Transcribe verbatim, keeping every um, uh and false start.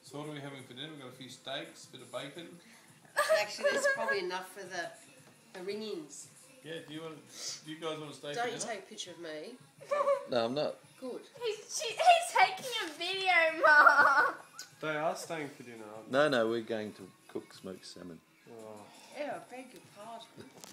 So what are we having for dinner? We've got a few steaks, a bit of bacon. Actually, there's probably enough for the, the ring-ins. Yeah, do you want? Do you guys want to stay Don't for you dinner? take a picture of me. No, I'm not. Good. He's, she, he's taking a video, Ma. They are staying for dinner, aren't they? No, no, we're going to cook smoked salmon. Oh. Yeah, I beg your pardon.